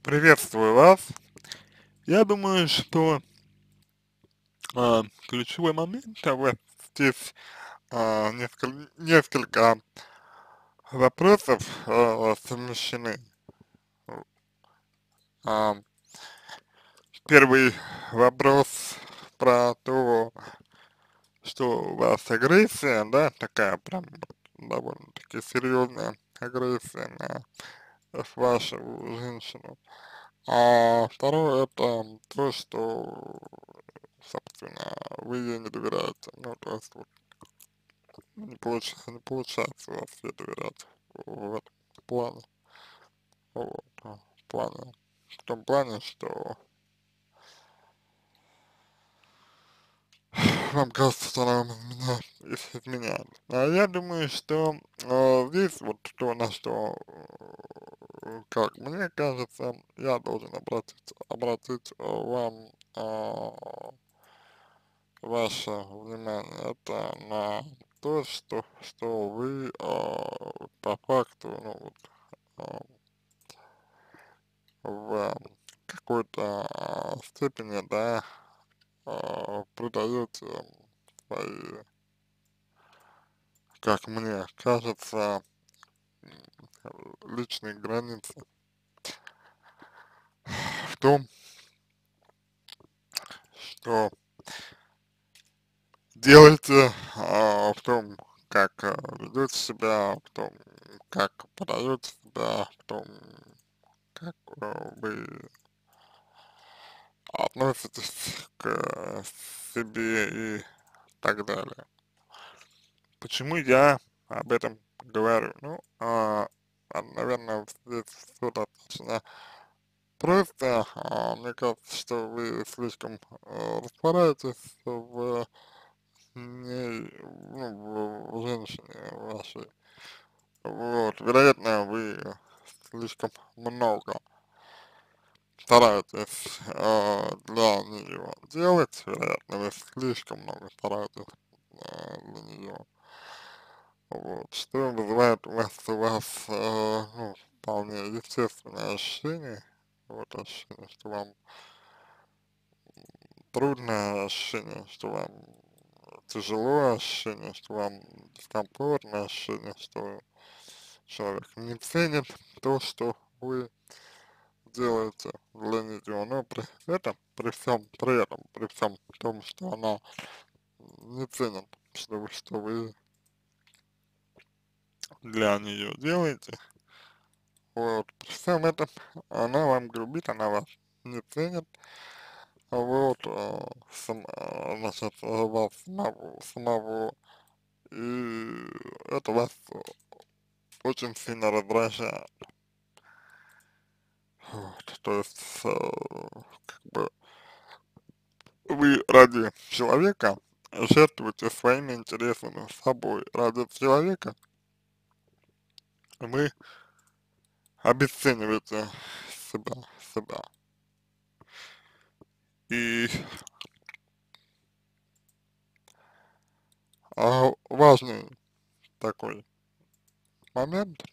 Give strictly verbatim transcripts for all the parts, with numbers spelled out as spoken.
Приветствую вас. Я думаю, что а, ключевой момент а, вот здесь а, несколько, несколько вопросов а, совмещены. А, Первый вопрос про то, что у вас агрессия, да, такая прям вот довольно-таки серьезная агрессия на вашу женщину. А второе это то, что, собственно, вы ей не доверяете. Ну, то есть вот не получается, не получается у вас ей доверять в этом плане. Вот, а, в плане, в том плане, что вам кажется, что она меня ис- изменяет. А я думаю, что э, здесь вот то, на что, э, как мне кажется, я должен обратить, обратить э, вам э, ваше внимание, это на то, что, что вы э, по факту, ну, вот, э, в какой-то а, степени, да, а, придаете свои, как мне кажется, м, личные границы в том, что делаете, а, в том, как а, ведете себя, в том, как подаете себя, в том, как а, вы относитесь к себе и так далее. Почему я об этом говорю? Ну, а, а, наверное, здесь все достаточно просто. А, мне кажется, что вы слишком а, распираетесь в ней, ну, в, в женщине вашей. Вот, вероятно, вы слишком много стараетесь а, для нее делать, вероятно, вы слишком много стараетесь а, для нее. Вот, что вызывает у вас, у вас э, ну, вполне естественное ощущение, вот ощущение, что вам трудное ощущение, что вам тяжело, ощущение, что вам дискомфортно, ощущение, что человек не ценит то, что вы делаете для нее, но при этом, при всем, при этом, при всем том, что она не ценит, что вы, что вы для нее делаете. Вот, при всем этом она вам грубит, она вас не ценит, вот, а, сам, а, значит, а, вас самого, самого, и это вас очень сильно раздражает. Вот, то есть, э, как бы вы ради человека жертвуете своими интересами, собой, ради человека вы обесцениваете себя, себя. И а, важный такой момент,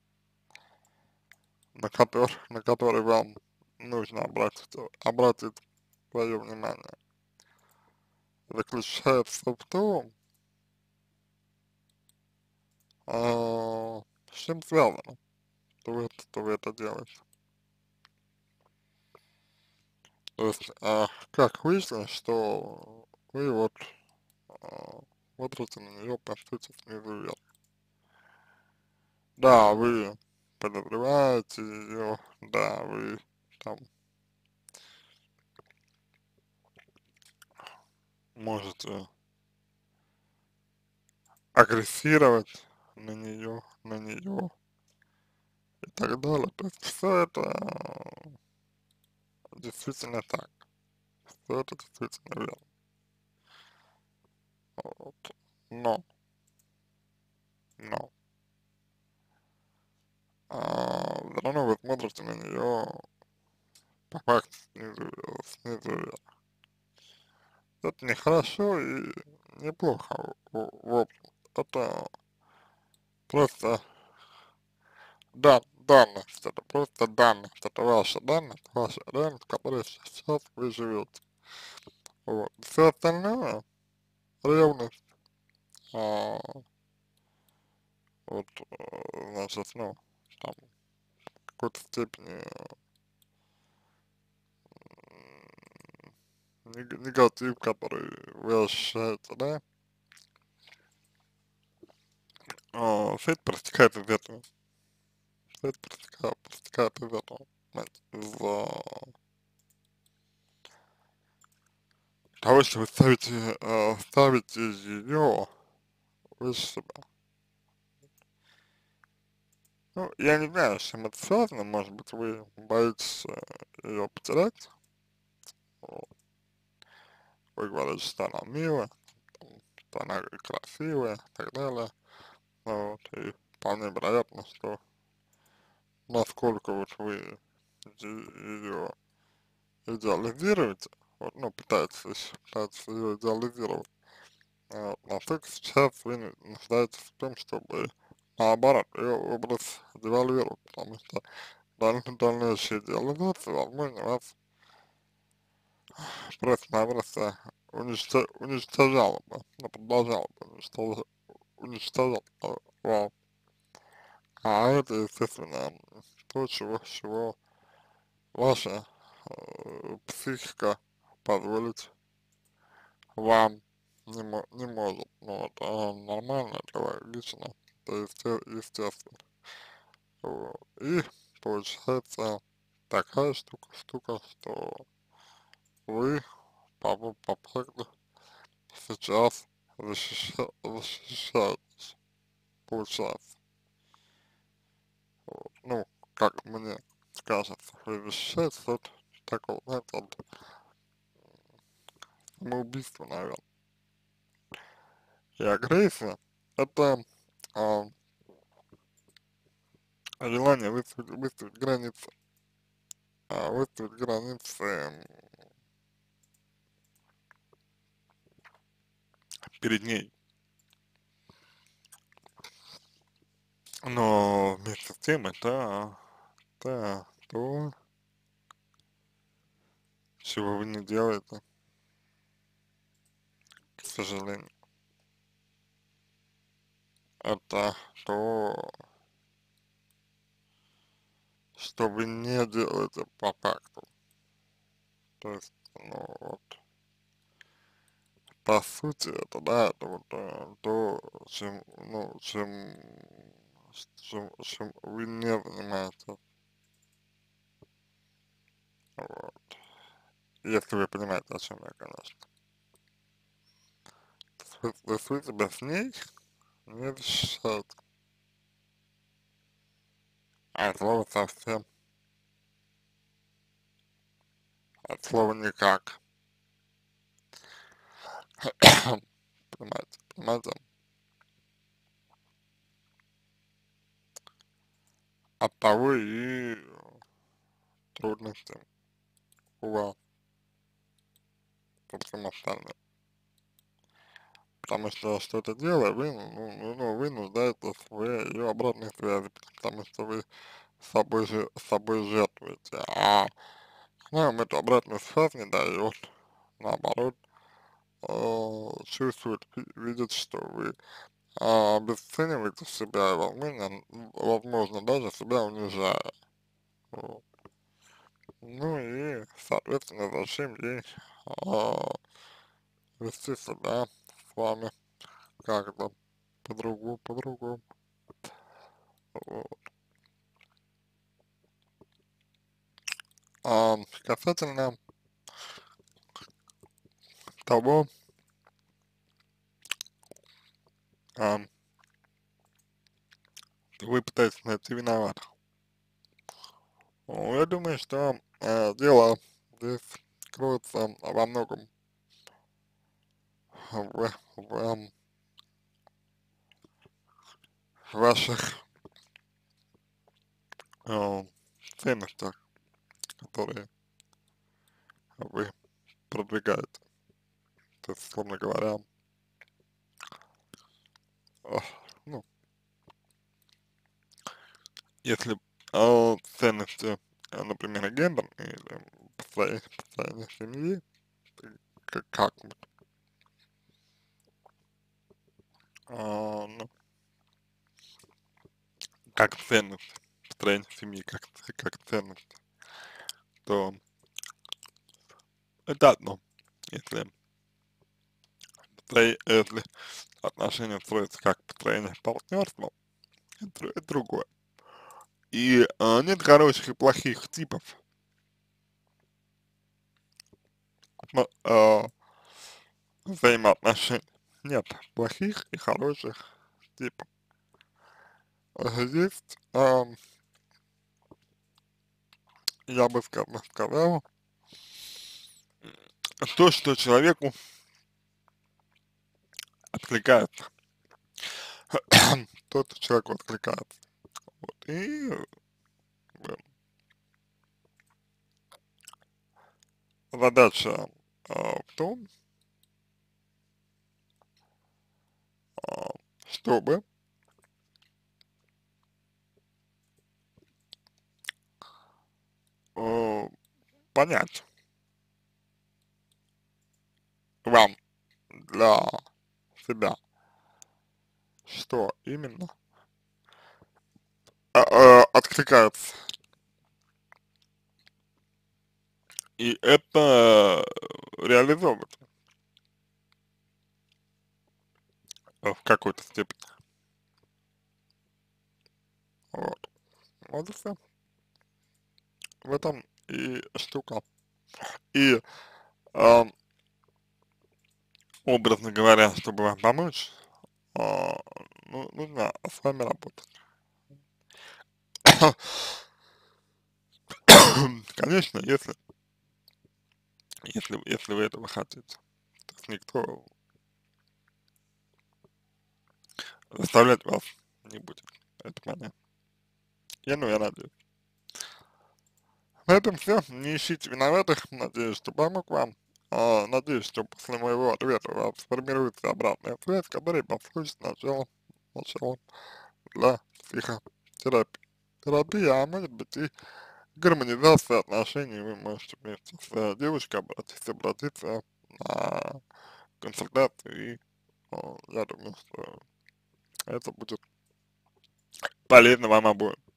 на который, на который вам нужно обратить, обратить свое внимание, заключается в том, а, с чем связано, что вы, что вы это делаете. То есть, а, как выяснилось, что вы вот а, смотрите на нее, по сути, снизу вверх. Да, вы подозреваете ее, да, вы там можете агрессировать на нее, на нее и так далее. То есть все это действительно так, все это действительно верно. Вот. Но, но, а, все равно вы смотрите на нее по факту снизу, вверх, снизу вверх. Это нехорошо и неплохо, в, в общем. Это просто, да, данность, это просто данность, это ваша данность, ваша данность, в которой сейчас вы живете. Вот. Все остальное, ревность, а, вот, э, значит, ну, там, в какой-то степени нег- негатив, который вы ощущаете, да, а, все это проистекает из этого, все это проистекает, проистекает из этого, понимаете, из того, что вы ставите, э, ставите ее выше себя. Ну, я не знаю, с чем это связано, может быть, вы боитесь ее потерять, вот. Вы говорите, что она милая, что она красивая и так далее, вот, и вполне вероятно, что насколько вот вы ее идеализируете, вот, ну, пытаетесь, пытаетесь ее идеализировать, вот, насколько сейчас вы nu- нуждаетесь в том, чтобы наоборот ее образ девальвировать, потому что даль- дальнейшая идеализация, возможно, вас просто-напросто уничто- уничтожала бы, ну, продолжала бы уничтожать, уничтожать э, вас. А это, естественно, то, чего, чего ваша э, психика позволить вам не, мо- не может. Ну, это нормально, это логично, это есте- естественно. Вот. И получается такая штука, штука, что вы по, по факту сейчас защища, защищаетесь, получается. Вот. Ну, как мне кажется, вы защищаетесь от такого, знаете, от самоубийства, наверное. И агрессия — это а, желание выставить, выставить границы, а, выставить границы м, перед ней. Но вместе с тем это, это то, чего вы не делаете, к сожалению. Это то, что вы не делаете по факту. То есть, ну вот, по сути, это, да, это вот э, то, чем, ну, чем, с- чем, чем вы не занимаетесь, вот. Если вы понимаете, о чем я, конечно. Вы, вы, вы себя с ней не защищаете, а слово совсем, от слова никак, понимаете, понимаете, от того и трудности у вас со всем остальным. Потому что что-то делая, вы, ну, ну, ну, вы нуждаетесь в ее обратной связи, потому что вы с собой, же, с собой жертвуете, а она вам эту обратную связь не дает, наоборот, э, чувствует, ви- видит, что вы а, обесцениваете себя, и, возможно, возможно, даже себя унижая. Вот. Ну и, соответственно, зачем ей а, вести себя с вами как-то по-другому, по-другому. Вот. А касательно того, а, вы пытаетесь найти виноватых. Ну, я думаю, что э, дело здесь кроется во многом в, в, в ваших э, ценностях, которые вы продвигаете. То есть, условно говоря, э, ну, если э, ценности, э, например, гендерные или построение, построение семьи, как, как вот, а, ну, как ценность, построение семьи как, ц- как ценность, то это одно. Если, строи- если отношения строятся как построение партнерства, это, это другое. И а, нет хороших и плохих типов ну, а, взаимоотношений. Нет плохих и хороших типов. А есть, а, я бы ска- сказал, то, что человеку откликается. То, что человеку откликается. Вот. И э, задача а, в том, а, чтобы э, понять вам для себя, что именно а, а, откликается. И это реализовывать э, в какой-то степени. Вот. Вот и все. В этом и штука. И а, образно говоря, чтобы вам помочь, а, ну, нужно с вами работать. Конечно, если, если, если вы этого хотите. То есть никто заставлять вас не будет. Это понятно. Я, ну, я надеюсь. На этом все. Не ищите виноватых. Надеюсь, что помог вам. А, надеюсь, что после моего ответа у вас сформируется обратная связь, которая послужит началом, началом для психотерапии. Терапия, а может быть и гармонизация отношений. Вы можете вместе с э, девушкой обратиться, обратиться на консультацию. И э, я думаю, что это будет полезно вам обоим.